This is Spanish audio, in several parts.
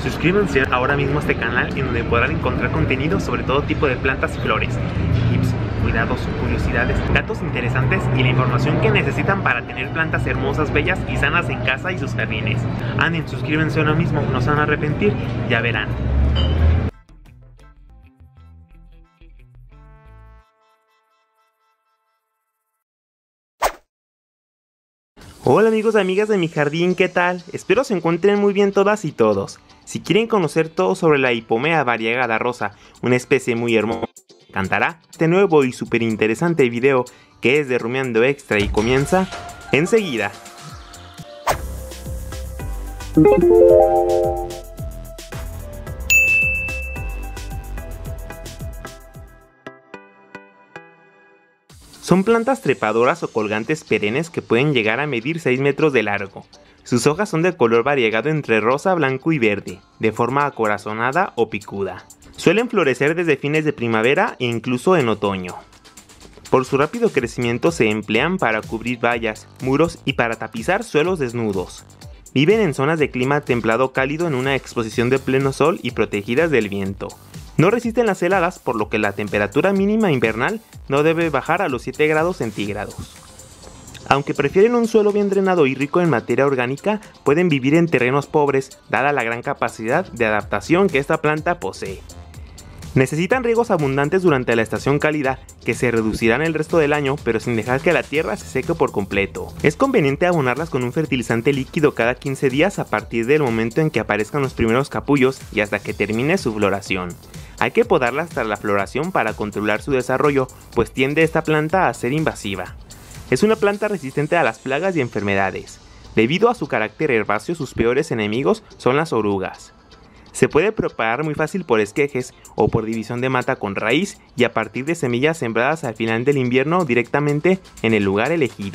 Suscríbanse ahora mismo a este canal en donde podrán encontrar contenido sobre todo tipo de plantas y flores, tips, cuidados, curiosidades, datos interesantes y la información que necesitan para tener plantas hermosas, bellas y sanas en casa y sus jardines. Anden, suscríbanse ahora mismo, no se van a arrepentir, ya verán. Hola amigos y amigas de mi jardín, ¿qué tal? Espero se encuentren muy bien todas y todos. Si quieren conocer todo sobre la Hipomea variegata rosa, una especie muy hermosa, cantará este nuevo y súper interesante video que es de Rumiando Extra y comienza enseguida. Son plantas trepadoras o colgantes perennes que pueden llegar a medir 6 metros de largo. Sus hojas son de color variegado entre rosa, blanco y verde, de forma acorazonada o picuda. Suelen florecer desde fines de primavera e incluso en otoño. Por su rápido crecimiento se emplean para cubrir vallas, muros y para tapizar suelos desnudos. Viven en zonas de clima templado cálido en una exposición de pleno sol y protegidas del viento. No resisten las heladas, por lo que la temperatura mínima invernal no debe bajar a los 7 grados centígrados. Aunque prefieren un suelo bien drenado y rico en materia orgánica, pueden vivir en terrenos pobres, dada la gran capacidad de adaptación que esta planta posee. Necesitan riegos abundantes durante la estación cálida, que se reducirán el resto del año, pero sin dejar que la tierra se seque por completo. Es conveniente abonarlas con un fertilizante líquido cada 15 días a partir del momento en que aparezcan los primeros capullos y hasta que termine su floración. Hay que podarlas tras la floración para controlar su desarrollo, pues tiende esta planta a ser invasiva. Es una planta resistente a las plagas y enfermedades. Debido a su carácter herbáceo, sus peores enemigos son las orugas. Se puede propagar muy fácil por esquejes o por división de mata con raíz y a partir de semillas sembradas al final del invierno directamente en el lugar elegido.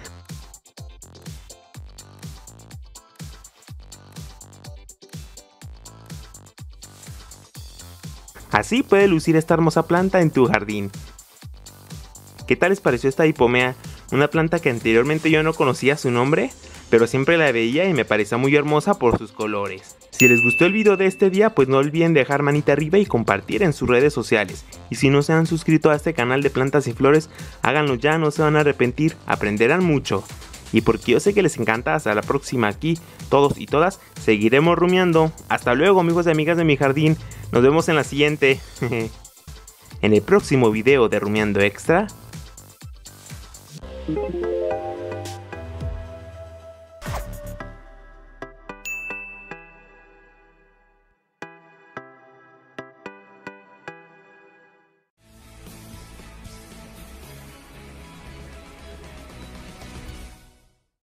Así puede lucir esta hermosa planta en tu jardín. ¿Qué tal les pareció esta Hipomea? Una planta que anteriormente yo no conocía su nombre, pero siempre la veía y me parecía muy hermosa por sus colores. Si les gustó el video de este día, pues no olviden dejar manita arriba y compartir en sus redes sociales. Y si no se han suscrito a este canal de plantas y flores, háganlo ya, no se van a arrepentir, aprenderán mucho. Y porque yo sé que les encanta, hasta la próxima aquí, todos y todas, seguiremos rumiando. Hasta luego amigos y amigas de mi jardín, nos vemos en la siguiente. En el próximo video de Rumiando Extra.